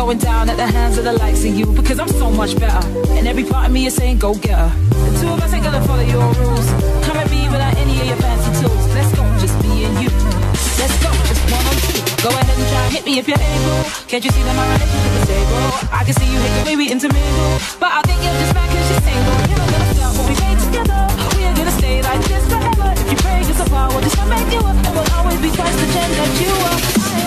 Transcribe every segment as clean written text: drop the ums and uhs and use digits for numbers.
going down at the hands of the likes of you, because I'm so much better, and every part of me is saying go get her. The two of us ain't gonna follow your rules. Come at me without any of your fancy tools. Let's go, just me and you. Let's go, just one on two. Go ahead and try and hit me if you're able. Can't you see that my relationship is stable? I can see you hate the way we intermingle, but I think you're just mad cause you're single. You're not gonna stop what we made together. We are gonna stay like this forever. If you break us apart, we'll just make you up, and we'll always be twice the gem that you are.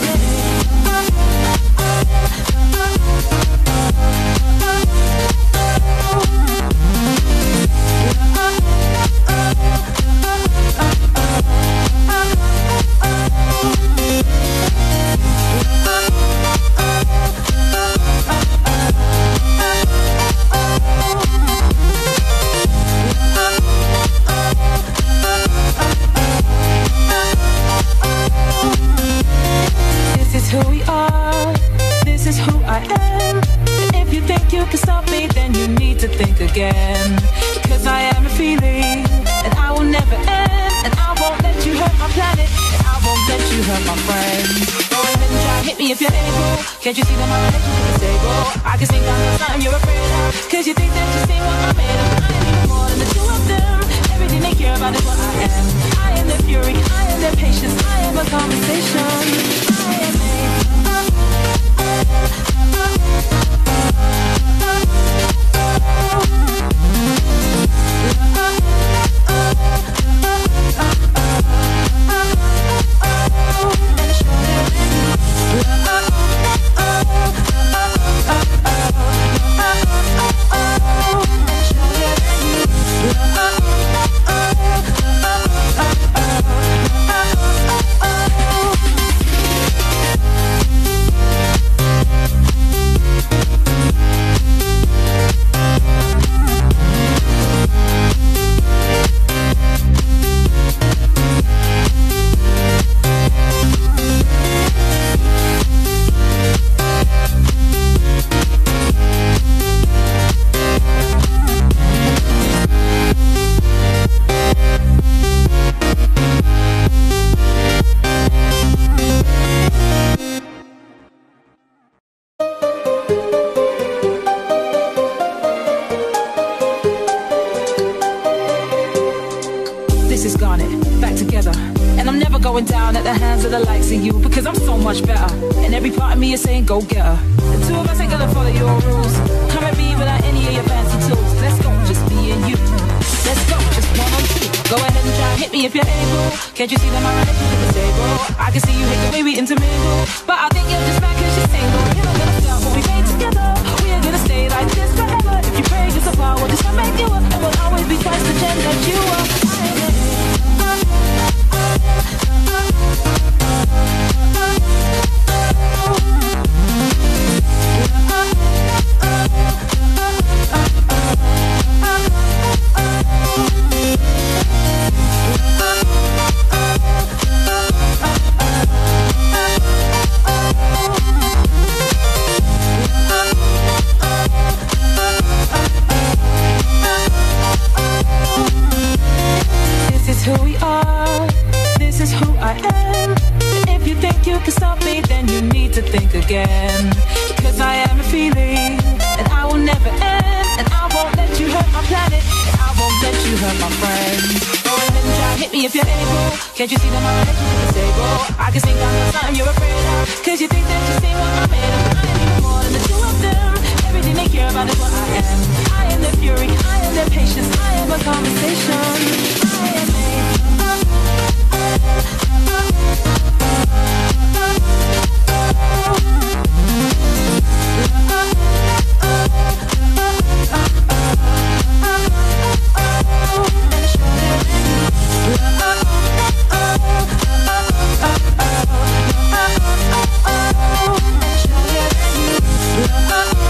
Again, cause I am a feeling, and I will never end, and I won't let you hurt my planet, and I won't let you hurt my friends. Go ahead and try, hit me if you're able. Can't you see that my relationship is stable? I can sing down the something you're afraid of, cause you think that you see what I'm made of. I am even more than the two of them. Everything they care about is what I am. I am their fury, I am their patience, I am a conversation. I am down at the hands of the likes of you, because I'm so much better, and every part of me is saying go get her. The two of us ain't gonna follow your rules. Come at me without any of your fancy tools. Let's go, just me and you. Let's go, just one on two. Go ahead and try and hit me if you're able. Can't you see that my relationship is stable? I can see you hate the way we intermingle, but I think you're just mad cause you're single. You're not gonna stop what we made together. We are gonna stay like this forever. If you break us apart, we'll just make you up, and we'll always be twice the gem that you are. Again, because I am a feeling, and I will never end, and I won't let you hurt my planet, and I won't let you hurt my friends. Go ahead and try, hit me if you're able. Can't you see that my relationship is stable? I can sing down the something you're afraid of, cause you think that you see what I'm made of. I am even more than the two of them. Everything they care about is what I am. I am their fury, I am their patience, I am a conversation. I am a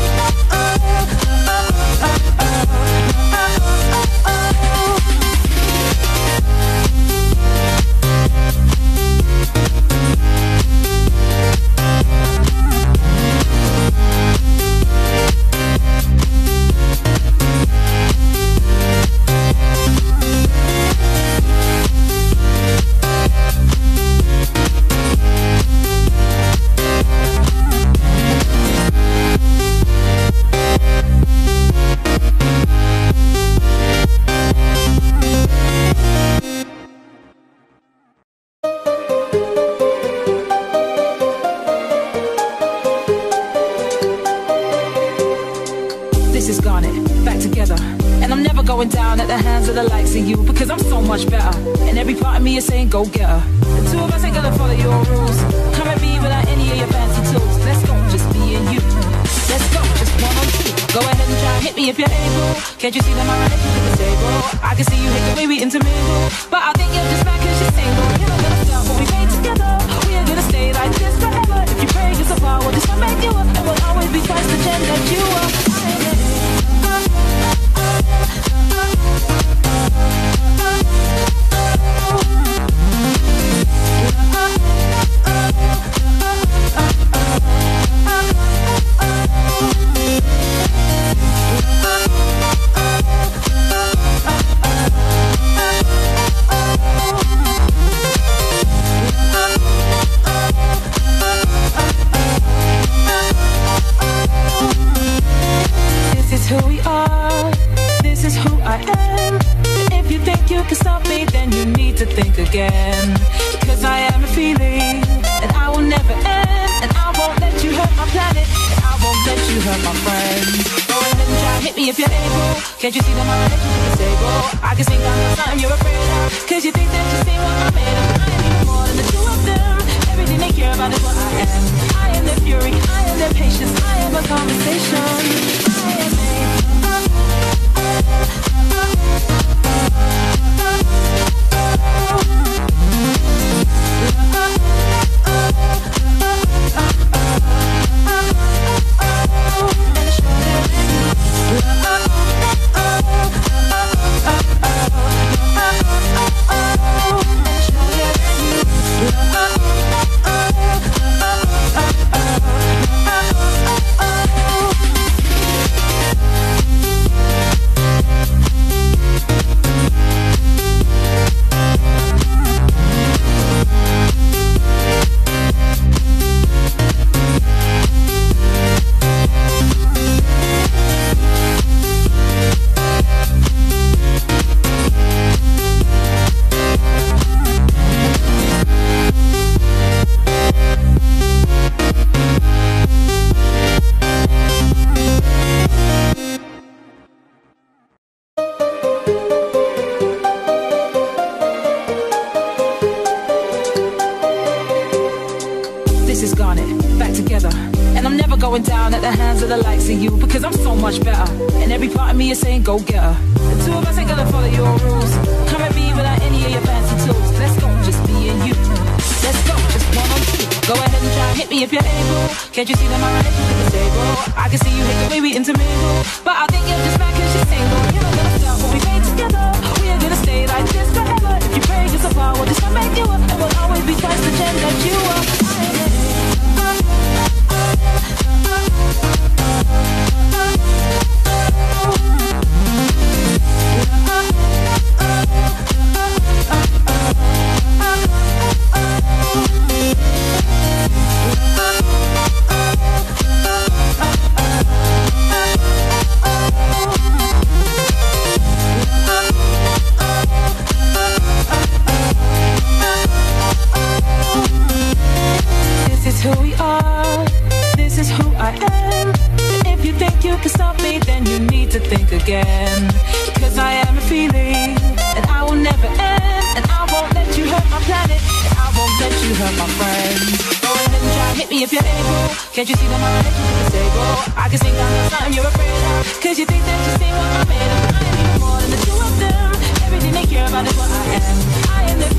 is garnet, back together. And I'm never going down at the hands of the likes of you, because I'm so much better. And every part of me is saying go get her. The two of us ain't gonna follow your rules. Come at me without any of your fancy tools. Let's go, just me and you. Let's go, just one on two. Go ahead and try, hit me if you're able. Can't you see that my relationship is stable? I can see you hate the way we intermingle, but I think you're just mad cause you're single. You're not gonna stop what we made together. We are gonna stay like this forever. If you pray us apart, we'll just make you up, and we'll always be twice the gem that you are. Who we are, this is who I am. If you think you can stop me, then you need to think again. Because I am a feeling, and I will never end. And I won't let you hurt my planet, and I won't let you hurt my friends. Go ahead and try, hit me if you're able. Can't you see that my relationship is stable? I can sing down the something you're afraid of, cause you think that you see what I'm made of. I am even more than the two of them. Everything they care about is what I am. I am their fury, I am their patience, I am a conversation. I am going down at the hands of the likes of you, because I'm so much better. And every part of me is saying go get her. The two of us ain't gonna follow your rules. Come at me without any of your fancy tools. Let's go, just me and you. Let's go, just one on two. Go ahead and try, hit me if you're able. Can't you see that my relationship is stable? I can see you hate the way we intermingle, but I think you're just mad cause you're single. You're not gonna stop what we made together. We are gonna stay like this forever. If you pray us apart, we'll just make you up, and we'll always be twice the gem that you are. Who we are, this is who I am. And if you think you can stop me, then you need to think again. Because I am a feeling, and I will never end. And I won't let you hurt my planet, and I won't let you hurt my friends. Go ahead and try, hit me if you're able. Can't you see that my relationship is stable? I can sing down the something you're afraid of, cause you think that you see what I'm made of. I am even more than the two of them. Everything they care about is what I am. I am the